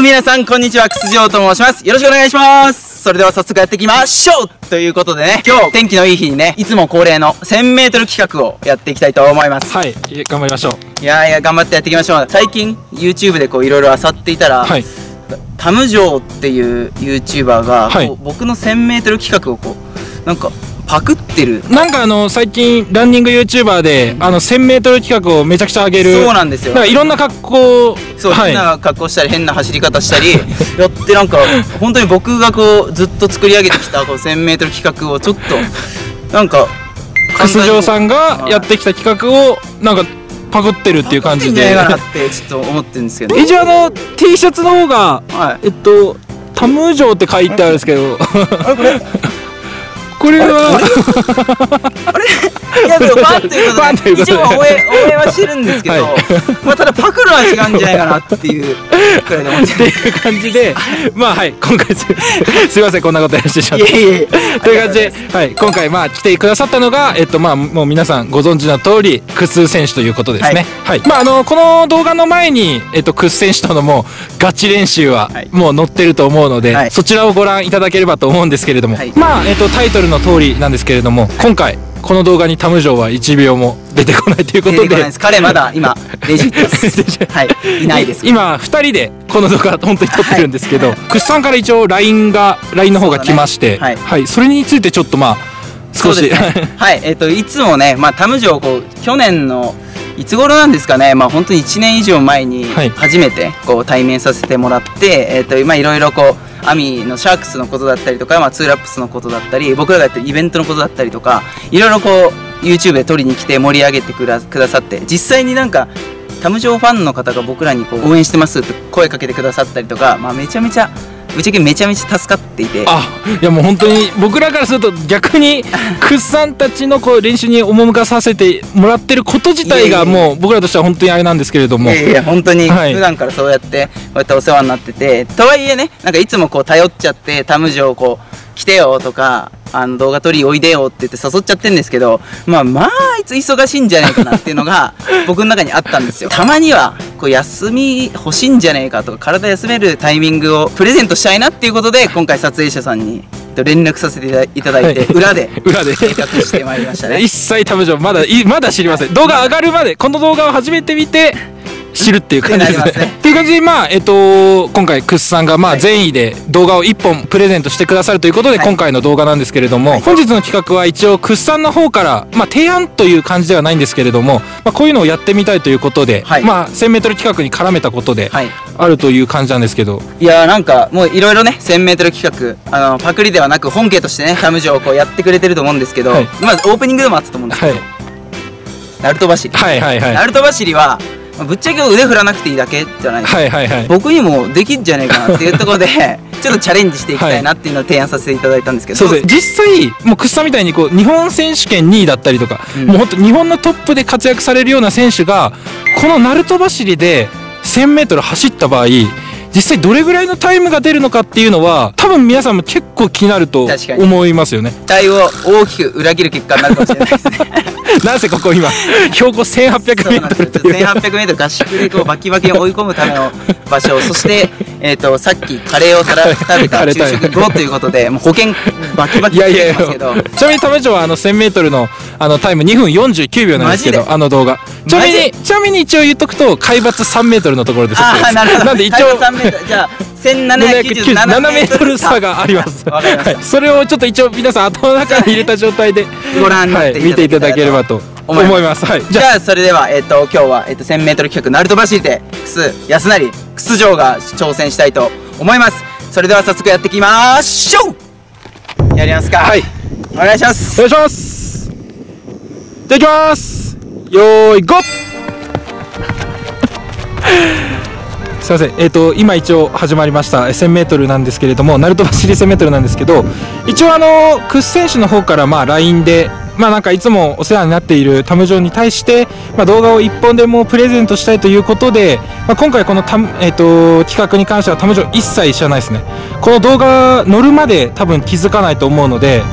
皆さんこんにちは、くすじょうと申します。よろしくお願いします。それでは早速やっていきましょうということでね、今日天気のいい日にね、いつも恒例の 1000m 企画をやっていきたいと思います。 はい、頑張りましょう。 いや頑張ってやっていきましょう。最近 YouTube でこういろいろ漁っていたら、はい、タムジョーっていう YouTuber が、はい、僕の 1000m 企画をこうなんかパクってる。 なんか最近ランニング YouTuber で1000m 企画をめちゃくちゃ上げる。 そうなんですよ。 なんかいろんな格好、 そう、はい、変な格好したり変な走り方したりやってなんか本当に僕がこうずっと作り上げてきたこう 1000m 企画をちょっとなんかくすじょうさんがやってきた企画をなんかパクってるっていう感じで。 パクってんじゃないかなってちょっと思ってるんですけど。 一応T シャツの方が、はい、タムジョーって書いてあるんですけど。これはあれいやでもファンということで一応応援はしてるんですけど、まあただパクるは違うんじゃないかなっていうくらいで思ってるっていう感じで、まあはい今回すいませんこんなことやらせてしまって。という感じで、はい今回まあ来てくださったのがまあもう皆さんご存知の通りクス選手ということですね。はいまあこの動画の前にクス選手とのもうガチ練習はもう載ってると思うので、そちらをご覧いただければと思うんですけれども、まあタイトルの通りなんですけれども、今回この動画にタムジョーは1秒も出てこないということで、 彼まだ今レジットですはいいないです。 今2人でこの動画本当に撮ってるんですけど、クスさんから一応 LINE の方が来まして、はいそれについてちょっとまあ少しはいいつもねまあタムジョーこう去年のいつ頃なんですかね、まあ本当に1年以上前に初めてこう対面させてもらってまあいろいろこうアミのシャークスのことだったりとか、まあ、ツーラップスのことだったり僕らがやってるイベントのことだったりとかいろいろこう YouTube で撮りに来て盛り上げてくださって、実際になんかタムジョーファンの方が僕らにこう応援してますって声かけてくださったりとか、まあ、めちゃめちゃぶっちゃけめちゃめちゃ助かっていて、 いやもう本当に僕らからすると逆にクスさんたちのこう練習に赴かさせてもらってること自体がもう僕らとしては本当にあれなんですけれども、 いや本当に普段からそうやってこうやってお世話になってて、とはいえねなんかいつもこう頼っちゃってタムジョーこう来てよとか動画撮りおいでよって言って誘っちゃってるんですけど、まああいつ忙しいんじゃないかなっていうのが僕の中にあったんですよ。たまにはこう休み欲しいんじゃねえかとか体休めるタイミングをプレゼントしたいなっていうことで今回撮影者さんに連絡させていただいて裏で計画してまいりましたね。 一切タムジョーまだ知りません。動画上がるまでこの動画を初めて見て知るっていう感じですね。っていう感じでまあ今回クスさんがまあ善意で動画を1本プレゼントしてくださるということで今回の動画なんですけれども、本日の企画は一応クスさんの方からまあ提案という感じではないんですけれども、まあこういうのをやってみたいということで、まあ 1000m 企画に絡めたことであるという感じなんですけど、 いやなんかもういろいろね 1000m 企画パクリではなく本家としてねタムジョーをこうやってくれてると思うんですけど、まずオープニングでもあったと思うんですけど、ナルト走りナルト走りはぶっちゃけ腕振らなくていいだけじゃないですか。僕にもできんじゃねえかなっていうところでちょっとチャレンジしていきたいなっていうのを提案させていただいたんですけど、 そうです。実際もうクスさんみたいにこう日本選手権2位だったりとか、もう本当日本のトップで活躍されるような選手がこのナルト走りで 1000m 走った場合実際どれぐらいのタイムが出るのかっていうのは多分皆さんも結構気になると思いますよね。 期待を大きく裏切る結果になるかもしれないですね。 なんせここ今標高 1800m という 1800m 合宿でこうバキバキに追い込むための場所、そしてさっきカレーを食べた昼食後ということでもう保険バキバキにしてますけど、 ちなみにタムジョーは1000m のタイム2分49秒なんですけど、動画ちなみに一応言っとくと海抜 3m のところです。 なんで一応じゃあ1797m 差があります。それをちょっと一応皆さん頭の中に入れた状態でご覧になって見ていただければと思います。 じゃあそれでは今日は1000m 企画ナルト走りでクス安成クスジョーが挑戦したいと思います。それでは早速やっていきましょう。やりますか。はいお願いします。 お願いします。じゃあいきます。よーいゴー。すいません今一応始まりました 1000m なんですけれども、ナルト走り 1000m なんですけど、一応クス選手の方からまあ LINE でまあなんかいつもお世話になっているタムジョーに対してまあ動画を1本でもプレゼントしたいということで、まあ今回この企画に関してはタムジョー一切知らないですね。この動画乗るまで多分気づかないと思うので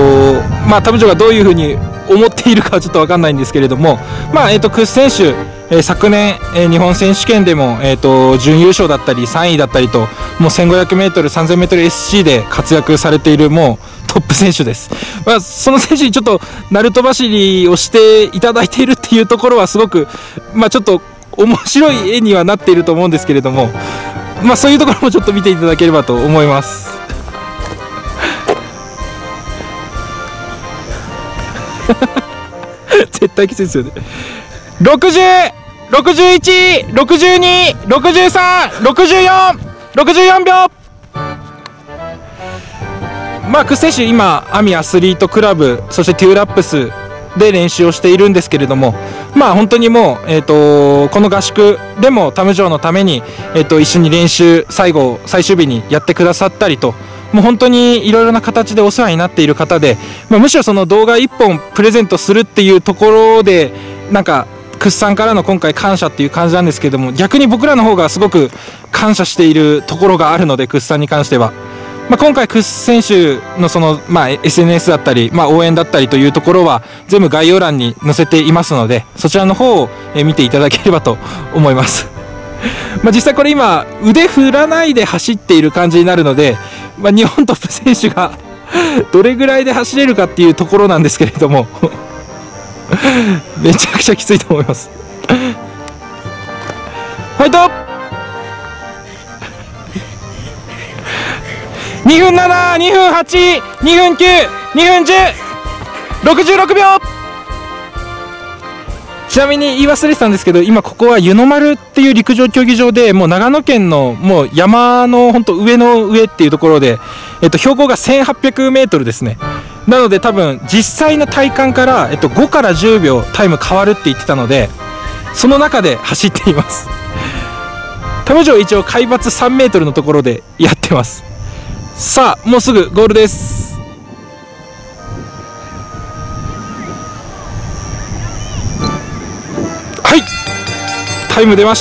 まあタムジョーがどういうふうに思っているかはちょっと分かんないんですけれども、まあクス選手昨年、日本選手権でも、準優勝だったり3位だったりと、もう 1500m、3000mSC で活躍されているもうトップ選手です。まあ、その選手にちょっとナルト走りをしていただいているっていうところはすごく、まあ、ちょっと面白い絵にはなっていると思うんですけれども、まあ、そういうところもちょっと見ていただければと思います。絶対きついですよね。60、61、62、63、64、64秒。まあ、クス選手、今アミアスリートクラブ、そしてテューラップスで練習をしているんですけれども、まあ本当にもう、この合宿でもタムジョーのために、一緒に練習最終日にやってくださったりと、もう本当にいろいろな形でお世話になっている方で、まあ、むしろその動画1本プレゼントするっていうところでなんかクスさんからの今回感謝っていう感じなんですけれども、逆に僕らの方がすごく感謝しているところがあるので、クスさんに関しては。まあ、今回クス選手のその、まあ、SNS だったり、まあ、応援だったりというところは全部概要欄に載せていますので、そちらの方を見ていただければと思います。まあ実際これ今腕振らないで走っている感じになるので、まあ、日本トップ選手がどれぐらいで走れるかっていうところなんですけれどもめちゃくちゃきついと思います。ファイト2分7、2分8、2分9、2分10、66秒。ちなみに言い忘れてたんですけど、今ここは湯の丸っていう陸上競技場で、もう長野県のもう山の本当上の上っていうところで、標高が 1800m ですね。なので多分実際の体感から、5から10秒タイム変わるって言ってたので、その中で走っています。タムジョー一応海抜 3m のところでやってます。さあもうすぐゴールです。はい、タイム出ました。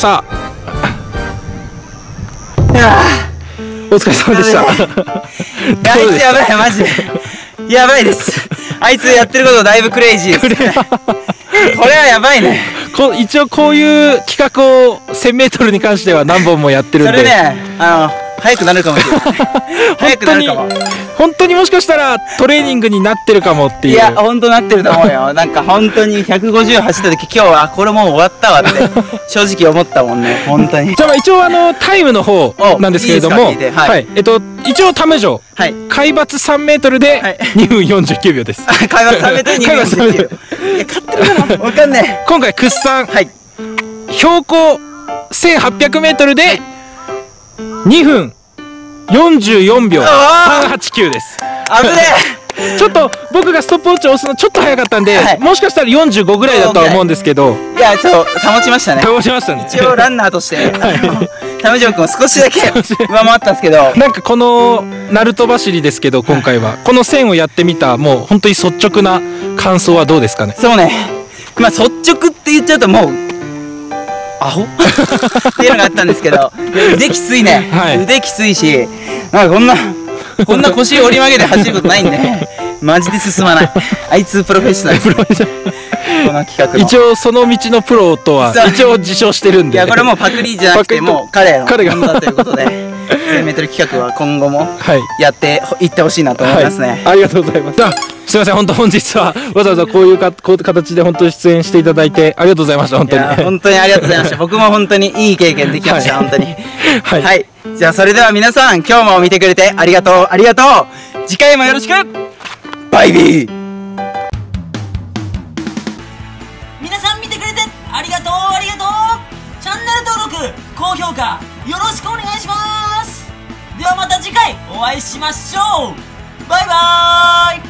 お疲れ様でした。 あいつやばい、マジでやばいです。あいつやってることだいぶクレイジーです。これはやばいね。 一応こういう企画を 1000m に関しては何本もやってるんで、 それね、早くなるかもしれない。早くなるかも。 本当にもしかしたらトレーニングになってるかもっていう。 いや本当なってると思うよ。なんか本当に150走った時、今日はこれもう終わったわって正直思ったもんね、本当に。 じゃあ一応タイムの方なんですけれども、はい、一応タムジョー、海抜 3m で2分49秒です。 海抜 3m で2分49秒。いや勝ってるかな、分かんない。 今回クスさん、標高 1800m で2分44秒389です。 危ねえ。ちょっと僕がストップウォッチを押すのちょっと早かったんで、もしかしたら45ぐらいだとは思うんですけど、 いやちょっと保ちましたね。 保ちましたね。 一応ランナーとしてタムジョー君を少しだけ上回ったんですけど、 なんかこのナルト走りですけど、今回はこの線をやってみた、もう本当に率直な感想はどうですかね。 そうね、まあ率直って言っちゃうともうアホっていうのがあったんですけど、腕きついね、腕きついし、なんかこんな腰折り曲げて走ることないんでマジで進まない。あいつプロフェッショナルこの企画の一応その道のプロとは一応自称してるんで、 いやこれもうパクリじゃなくてもう彼のものだということで1000m 企画は今後もやっていってほしいなと思いますね。 ありがとうございます。すみません、本日はわざわざこういう形で本当に出演していただいてありがとうございました。本当に本当にありがとうございました。僕も本当にいい経験できました。本当にはい。じゃあそれでは皆さん、今日も見てくれてありがとうありがとう。次回もよろしく。バイビー。 皆さん見てくれてありがとうありがとう。チャンネル登録高評価よろしくお願いします。ではまた次回お会いしましょう。バイバーイ。